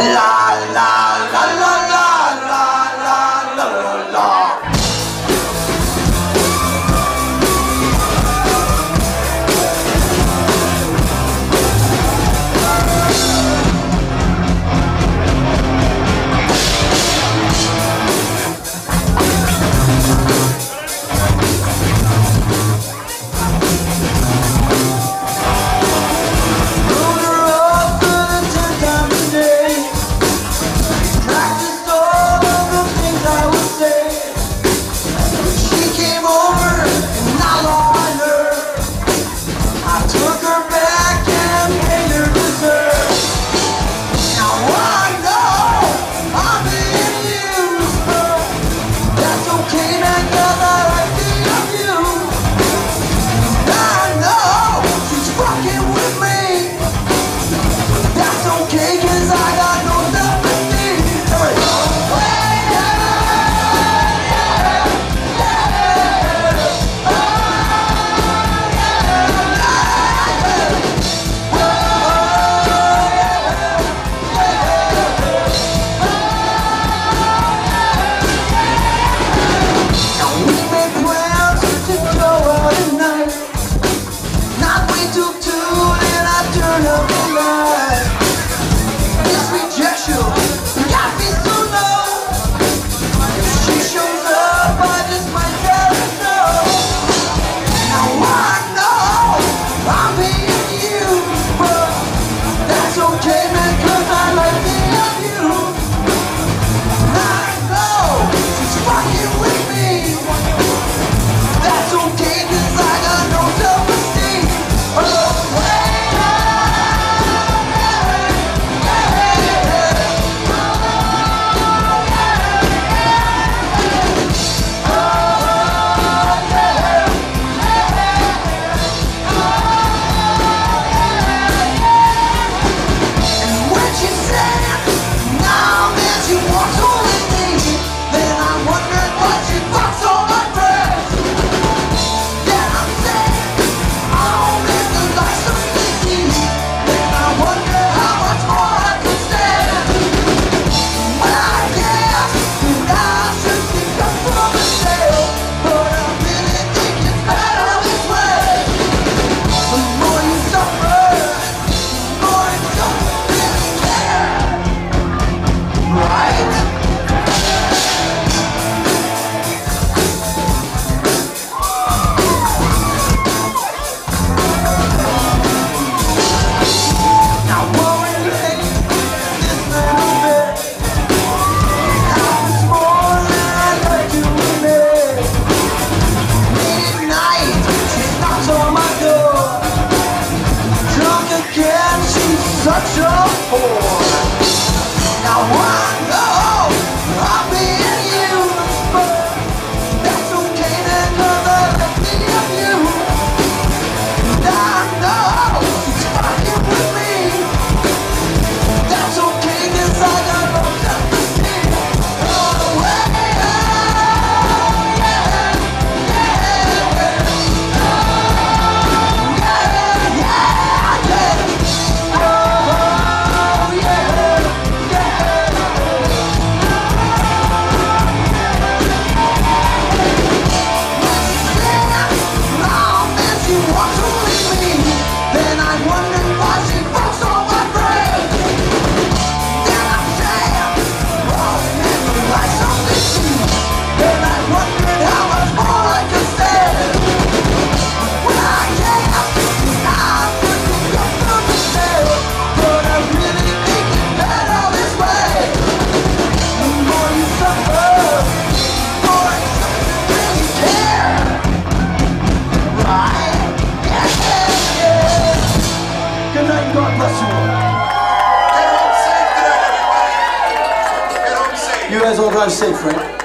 La la la la la la la la la. Such a whore. Now I know I'm being used, but that's okay because I love you. And I know she's fucking with me. That's okay because I got no self-esteem. All the way. God bless you all. Get home safe tonight, everybody. Get home safe. You guys all drive safe, right?